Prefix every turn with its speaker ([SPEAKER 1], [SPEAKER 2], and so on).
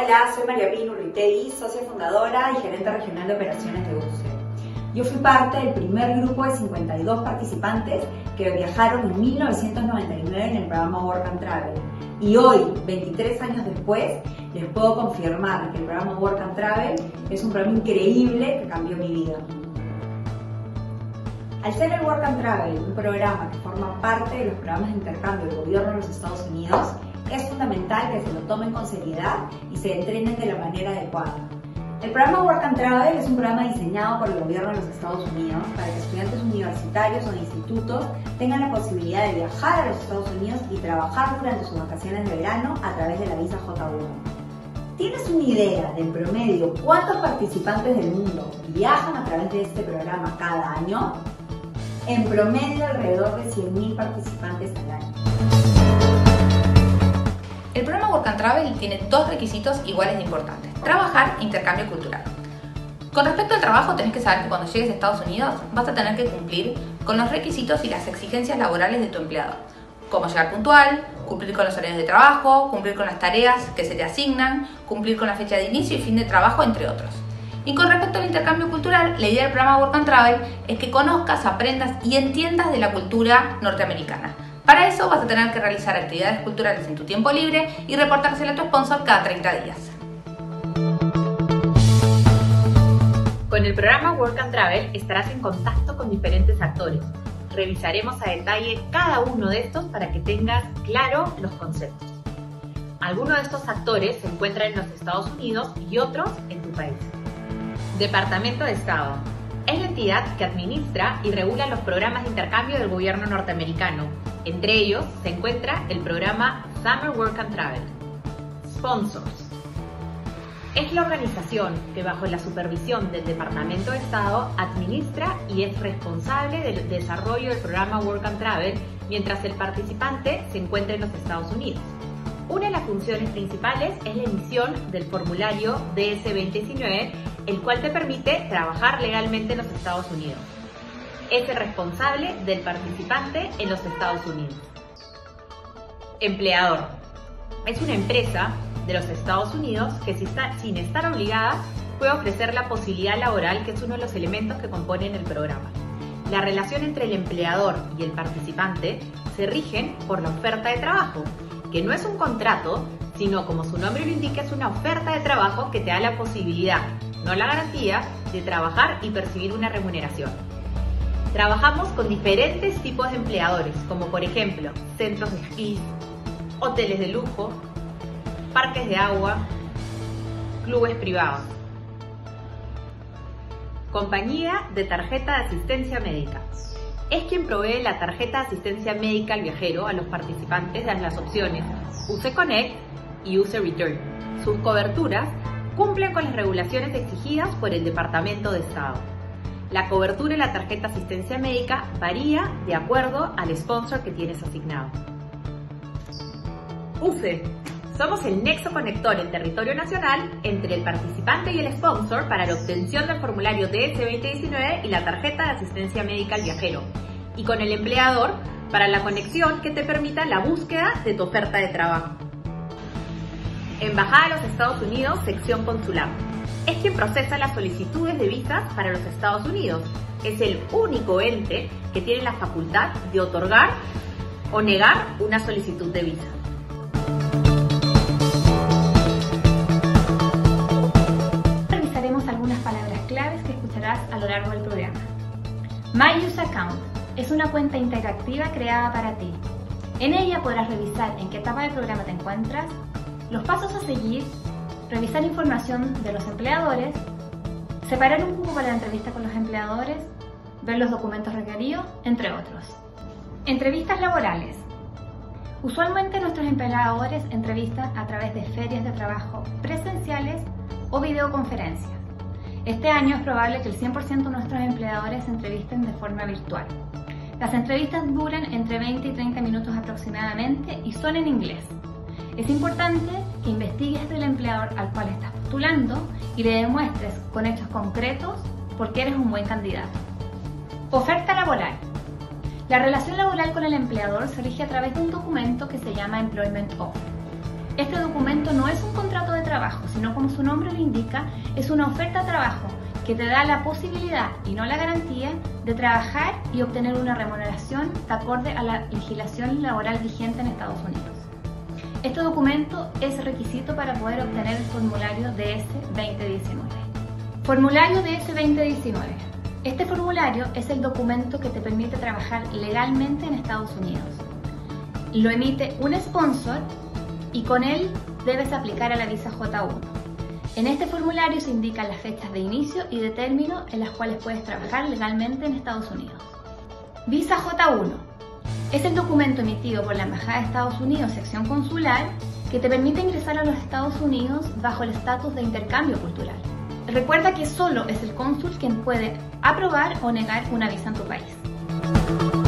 [SPEAKER 1] Hola, soy María Pina Urritegui, socia fundadora y gerente regional de operaciones de UCE. Yo fui parte del primer grupo de 52 participantes que viajaron en 1999 en el programa Work and Travel. Y hoy, 23 años después, les puedo confirmar que el programa Work and Travel es un programa increíble que cambió mi vida. Al ser el Work and Travel un programa que forma parte de los programas de intercambio del gobierno de los Estados Unidos, es fundamental que se lo tomen con seriedad y se entrenen de la manera adecuada. El programa Work and Travel es un programa diseñado por el gobierno de los Estados Unidos para que estudiantes universitarios o de institutos tengan la posibilidad de viajar a los Estados Unidos y trabajar durante sus vacaciones de verano a través de la visa J1. ¿Tienes una idea del promedio cuántos participantes del mundo viajan a través de este programa cada año? En promedio alrededor de 100.000 participantes al año.
[SPEAKER 2] El programa Work and Travel tiene dos requisitos iguales de importantes: trabajar e intercambio cultural. Con respecto al trabajo, tenés que saber que cuando llegues a Estados Unidos vas a tener que cumplir con los requisitos y las exigencias laborales de tu empleador, como llegar puntual, cumplir con los horarios de trabajo, cumplir con las tareas que se te asignan, cumplir con la fecha de inicio y fin de trabajo, entre otros. Y con respecto al intercambio cultural, la idea del programa Work and Travel es que conozcas, aprendas y entiendas de la cultura norteamericana. Para eso vas a tener que realizar actividades culturales en tu tiempo libre y reportárselo a tu sponsor cada 30 días.
[SPEAKER 3] Con el programa Work and Travel estarás en contacto con diferentes actores. Revisaremos a detalle cada uno de estos para que tengas claro los conceptos. Algunos de estos actores se encuentran en los Estados Unidos y otros en tu país. Departamento de Estado. Es la entidad que administra y regula los programas de intercambio del gobierno norteamericano. Entre ellos se encuentra el programa Summer Work and Travel. Sponsors. Es la organización que bajo la supervisión del Departamento de Estado administra y es responsable del desarrollo del programa Work and Travel mientras el participante se encuentra en los Estados Unidos. Una de las funciones principales es la emisión del formulario DS-2019, el cual te permite trabajar legalmente en los Estados Unidos. Es el responsable del participante en los Estados Unidos. Empleador. Es una empresa de los Estados Unidos que sin estar obligada puede ofrecer la posibilidad laboral, que es uno de los elementos que componen el programa. La relación entre el empleador y el participante se rigen por la oferta de trabajo, que no es un contrato, sino, como su nombre lo indica, es una oferta de trabajo que te da la posibilidad, no la garantía, de trabajar y percibir una remuneración. Trabajamos con diferentes tipos de empleadores, como por ejemplo centros de esquí, hoteles de lujo, parques de agua, clubes privados. Compañía de tarjeta de asistencia médica. Es quien provee la tarjeta de asistencia médica al viajero a los participantes de las opciones UCE Connect y UCE Return. Sus coberturas cumplen con las regulaciones exigidas por el Departamento de Estado. La cobertura de la tarjeta de asistencia médica varía de acuerdo al sponsor que tienes asignado. UCE. Somos el nexo conector en territorio nacional entre el participante y el sponsor para la obtención del formulario DS-2019 y la tarjeta de asistencia médica al viajero, y con el empleador para la conexión que te permita la búsqueda de tu oferta de trabajo. Embajada de los Estados Unidos, sección consular. Es quien procesa las solicitudes de visas para los Estados Unidos. Es el único ente que tiene la facultad de otorgar o negar una solicitud de visa.
[SPEAKER 4] Algunas palabras claves que escucharás a lo largo del programa. My Use Account es una cuenta interactiva creada para ti. En ella podrás revisar en qué etapa del programa te encuentras, los pasos a seguir, revisar información de los empleadores, separar un cupo para la entrevista con los empleadores, ver los documentos requeridos, entre otros. Entrevistas laborales. Usualmente nuestros empleadores entrevistan a través de ferias de trabajo presenciales o videoconferencias. Este año es probable que el 100% de nuestros empleadores se entrevisten de forma virtual. Las entrevistas duran entre 20 y 30 minutos aproximadamente y son en inglés. Es importante que investigues del empleador al cual estás postulando y le demuestres con hechos concretos por qué eres un buen candidato. Oferta laboral. La relación laboral con el empleador se rige a través de un documento que se llama Employment Offer. Este documento no es un contrato de trabajo, sino como su nombre lo indica, es una oferta de trabajo que te da la posibilidad y no la garantía de trabajar y obtener una remuneración de acorde a la legislación laboral vigente en Estados Unidos. Este documento es requisito para poder obtener el formulario DS 2019. Formulario DS 2019. Este formulario es el documento que te permite trabajar legalmente en Estados Unidos. Lo emite un sponsor y con él debes aplicar a la visa J1. En este formulario se indican las fechas de inicio y de término en las cuales puedes trabajar legalmente en Estados Unidos. Visa J1 es el documento emitido por la Embajada de Estados Unidos, sección consular, que te permite ingresar a los Estados Unidos bajo el estatus de intercambio cultural. Recuerda que solo es el cónsul quien puede aprobar o negar una visa en tu país.